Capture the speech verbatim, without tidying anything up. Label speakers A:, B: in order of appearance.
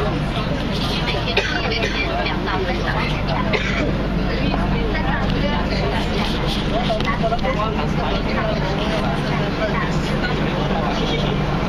A: 每天营业时间两到三小时。三大医疗时段站，南南南，大四。